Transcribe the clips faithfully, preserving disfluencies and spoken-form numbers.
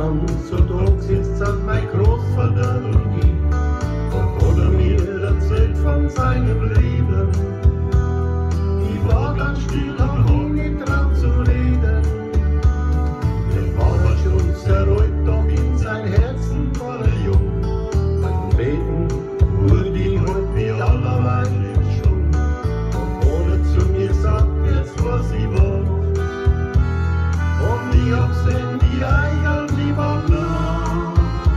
ganz so Tag sitzt hat mein Großvater und ich. Da hat er mir erzählt von seinem Leben. Ich war ganz still, hab ihn nicht traut zu reden. Er war aber schon sehr alt, doch in sein Herzen war er jung. Beim Beten wurde ich halt wie allerweile schon. Da hat er zu mir gesagt, jetzt was ich war. Und ich hab gesehen, die Eier, die waren blau.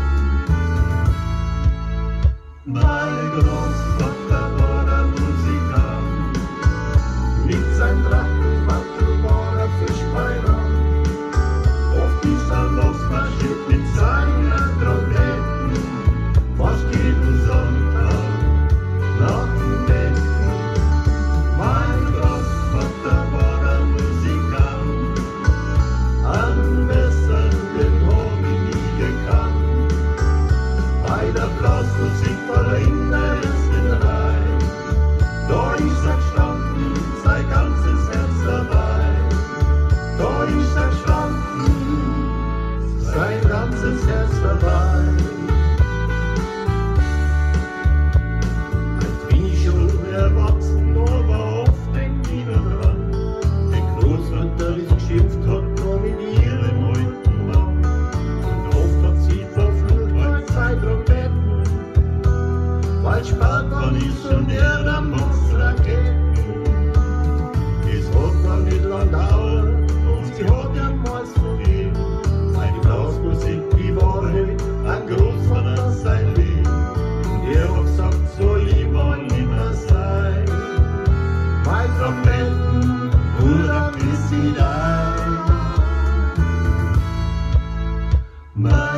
Mein Großvater war ein Musikant, mit seinem Trachtenmantel war er Fischbeirat. Oft ist er losmarschiert mit seinen Trompeten, fast jeden Sonntag nach dem Betten. Mein Großvater war ein Musikant, einen besseren, den hab ich nie gekannt. Bei der Blasmusik war er in der ersten Reihe, da ist er gestanden, sein ganzes Herz dabei. Da ist er gestanden, sein ganzes Herz dabei. Als bin ich schon erwachsen, aber oft denk ich noch dran. Die Großmutter ist geschimpft, hat noch mit ihrem alten Mann. Und oft hat sie verflucht, weil zwei Trompeten, weil spät man ist und er dann muss Raketen. Es hat mal nicht lang dauert und sie hat ihren Maß vergeben. Seine Blasmusik, die war halt ein Großvater sein Leben. Und er hat gesagt, soll ich mal nimmer sein. Mein Trompeten, Bruder, bis sie dein.